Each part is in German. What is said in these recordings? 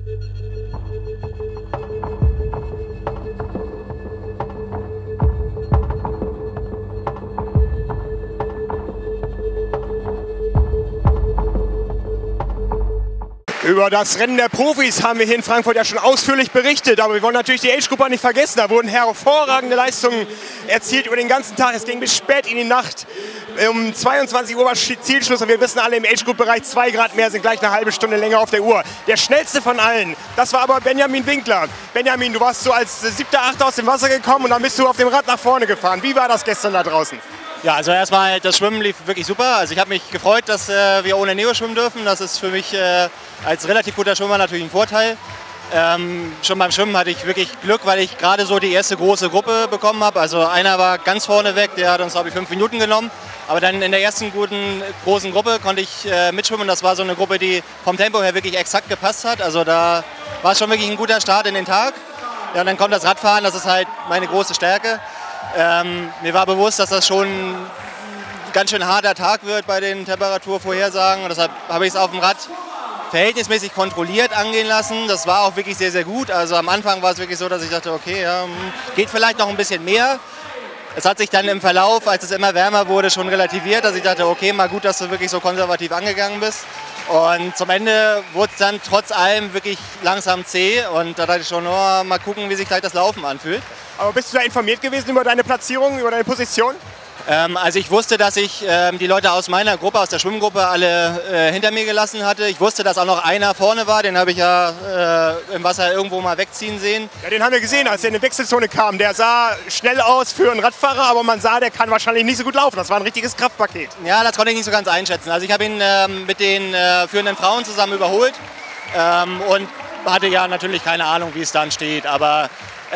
Über das Rennen der Profis haben wir hier in Frankfurt ja schon ausführlich berichtet, aber wir wollen natürlich die Age-Grupper nicht vergessen. Da wurden hervorragende Leistungen erzielt über den ganzen Tag. Es ging bis spät in die Nacht. Um 22 Uhr war Zielschluss und wir wissen alle, im Age-Group-Bereich 2 Grad mehr sind gleich eine halbe Stunde länger auf der Uhr. Der schnellste von allen, das war aber Benjamin Winkler. Benjamin, du warst so als 7., 8. aus dem Wasser gekommen und dann bist du auf dem Rad nach vorne gefahren. Wie war das gestern da draußen? Ja, also erstmal, das Schwimmen lief wirklich super. Also ich habe mich gefreut, dass wir ohne Neo schwimmen dürfen. Das ist für mich als relativ guter Schwimmer natürlich ein Vorteil. Schon beim Schwimmen hatte ich wirklich Glück, weil ich gerade so die erste große Gruppe bekommen habe. Also einer war ganz vorne weg, der hat uns, glaube ich, 5 Minuten genommen. Aber dann in der ersten großen Gruppe konnte ich mitschwimmen. Das war so eine Gruppe, die vom Tempo her wirklich exakt gepasst hat. Also da war es schon wirklich ein guter Start in den Tag. Ja, und dann kommt das Radfahren, das ist halt meine große Stärke. Mir war bewusst, dass das schon ein ganz schön harter Tag wird bei den Temperaturvorhersagen. Und deshalb habe ich es auf dem Rad verhältnismäßig kontrolliert angehen lassen. Das war auch wirklich sehr, sehr gut. Also am Anfang war es wirklich so, dass ich dachte, okay, ja, geht vielleicht noch ein bisschen mehr. Es hat sich dann im Verlauf, als es immer wärmer wurde, schon relativiert, dass ich dachte, okay, mal gut, dass du wirklich so konservativ angegangen bist. Und zum Ende wurde es dann trotz allem wirklich langsam zäh und da dachte ich schon, oh, mal gucken, wie sich gleich das Laufen anfühlt. Aber bist du da informiert gewesen über deine Platzierung, über deine Position? Also ich wusste, dass ich die Leute aus meiner Gruppe, aus der Schwimmgruppe, alle hinter mir gelassen hatte. Ich wusste, dass auch noch einer vorne war, den habe ich ja im Wasser irgendwo mal wegziehen sehen. Ja, den haben wir gesehen, als er in die Wechselzone kam. Der sah schnell aus für einen Radfahrer, aber man sah, der kann wahrscheinlich nicht so gut laufen. Das war ein richtiges Kraftpaket. Ja, das konnte ich nicht so ganz einschätzen. Also ich habe ihn mit den führenden Frauen zusammen überholt und hatte ja natürlich keine Ahnung, wie es dann steht. Aber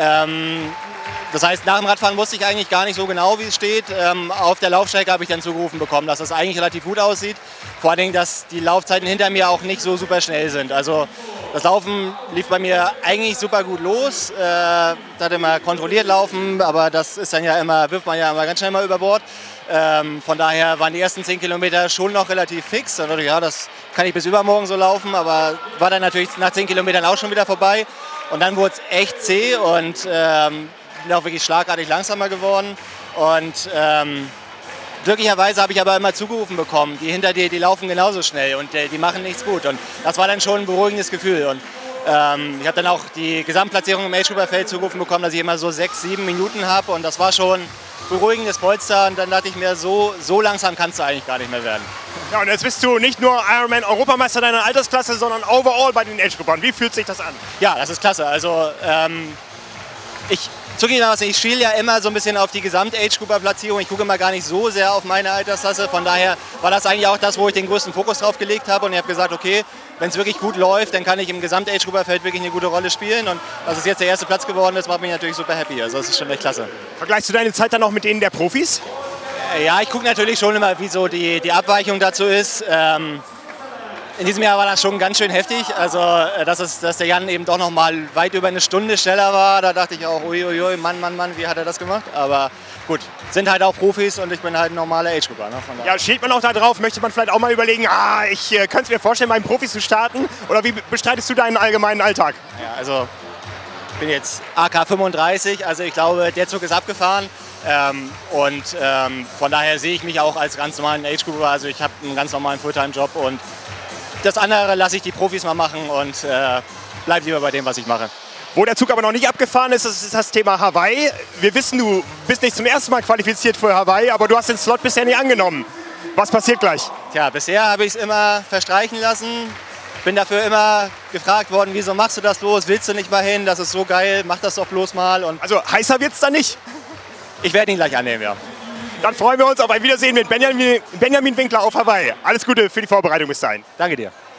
das heißt, nach dem Radfahren wusste ich eigentlich gar nicht so genau, wie es steht. Auf der Laufstrecke habe ich dann zugerufen bekommen, dass das eigentlich relativ gut aussieht. Vor allen Dingen, dass die Laufzeiten hinter mir auch nicht so super schnell sind. Also das Laufen lief bei mir eigentlich super gut los. Da hatte immer kontrolliert laufen, aber das ist dann ja immer, wirft man ja immer ganz schnell mal über Bord. Von daher waren die ersten 10 Kilometer schon noch relativ fix. Dann dachte ich, ja, das kann ich bis übermorgen so laufen, aber war dann natürlich nach 10 Kilometern auch schon wieder vorbei. Und dann wurde es echt zäh und bin auch wirklich schlagartig langsamer geworden und glücklicherweise habe ich aber immer zugerufen bekommen, die hinter dir, die laufen genauso schnell und die machen nichts gut und das war dann schon ein beruhigendes Gefühl und ich habe dann auch die Gesamtplatzierung im Age-Grupper-Feld zugerufen bekommen, dass ich immer so 6, 7 Minuten habe und das war schon beruhigendes Polster und dann dachte ich mir, so langsam kannst du eigentlich gar nicht mehr werden. Ja, und jetzt bist du nicht nur Ironman-Europameister deiner Altersklasse, sondern overall bei den Age-Gruppern. Wie fühlt sich das an? Ja, das ist klasse. Also ich schiele ja immer so ein bisschen auf die Gesamt-Age-Grupper-Platzierung. Ich gucke mal gar nicht so sehr auf meine Altersklasse. Von daher war das eigentlich auch das, wo ich den größten Fokus drauf gelegt habe. Und ich habe gesagt, okay, wenn es wirklich gut läuft, dann kann ich im Gesamt-Age-Grupper-Feld wirklich eine gute Rolle spielen. Und dass es jetzt der erste Platz geworden ist, macht mich natürlich super happy. Also das ist schon echt klasse. Vergleichst du deine Zeit dann auch mit denen der Profis? Ja, ich gucke natürlich schon immer, wie so die Abweichung dazu ist. In diesem Jahr war das schon ganz schön heftig, also dass der Jan eben doch noch mal weit über eine Stunde schneller war, da dachte ich auch, uiuiui, Mann, wie hat er das gemacht? Aber gut, sind halt auch Profis und ich bin halt ein normaler Age-Grupper. Ne? Ja, steht man auch da drauf, möchte man vielleicht auch mal überlegen, ich könnte es mir vorstellen, beim Profis zu starten, oder wie bestreitest du deinen allgemeinen Alltag? Ja, also ich bin jetzt AK 35, also ich glaube, der Zug ist abgefahren. Von daher sehe ich mich auch als ganz normalen Age-Grupper, also ich habe einen ganz normalen Fulltime-Job und das andere lasse ich die Profis mal machen und bleib lieber bei dem, was ich mache. Wo der Zug aber noch nicht abgefahren ist, ist das Thema Hawaii. Wir wissen, du bist nicht zum ersten Mal qualifiziert für Hawaii, aber du hast den Slot bisher nicht angenommen. Was passiert gleich? Tja, bisher habe ich es immer verstreichen lassen. Bin dafür immer gefragt worden, wieso machst du das bloß? Willst du nicht mal hin? Das ist so geil, mach das doch bloß mal. Und also heißer wird es dann nicht? Ich werde ihn gleich annehmen, ja. Dann freuen wir uns auf ein Wiedersehen mit Benjamin Winkler auf Hawaii. Alles Gute für die Vorbereitung bis dahin. Danke dir.